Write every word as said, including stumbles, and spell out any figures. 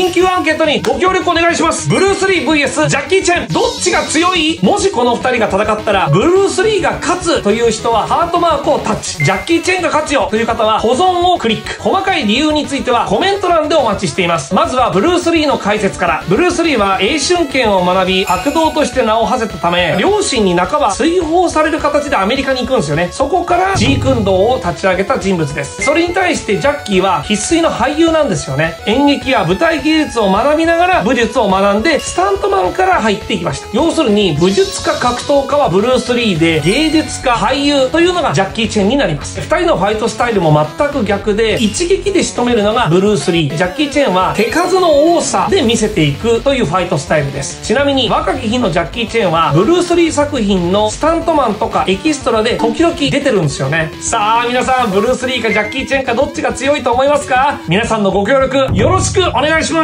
緊急アンケートにご協力お願いします。ブルース・リー ブイエス ジャッキー・チェン、どっちが強い？もしこのふたりが戦ったら、ブルース・リーが勝つという人はハートマークをタッチ。ジャッキー・チェンが勝つよという方は保存をクリック。細かい理由についてはコメント欄でお待ちしています。まずはブルース・リーの解説から。ブルース・リーは英春剣を学び、悪道として名を馳せたため、両親に半ば追放される形でアメリカに行くんですよね。そこからジークンドーを立ち上げた人物です。それに対してジャッキーは必須の俳優なんですよね。演劇や舞台技術を学びながら武術を学んでスタントマンから入っていきました。要するに武術家格闘家はブルース・リーで、芸術家俳優というのがジャッキー・チェンになります。ふたりのファイトスタイルも全く逆で、一撃で仕留めるのがブルース・リー、ジャッキー・チェンは手数の多さで見せていくというファイトスタイルです。ちなみに若き日のジャッキー・チェンはブルース・リー作品のスタントマンとかエキストラで時々出てるんですよね。さあ皆さん、ブルース・リーかジャッキー・チェンかどっちが強いと思いますか？皆さんのご協力よろしくお願いします。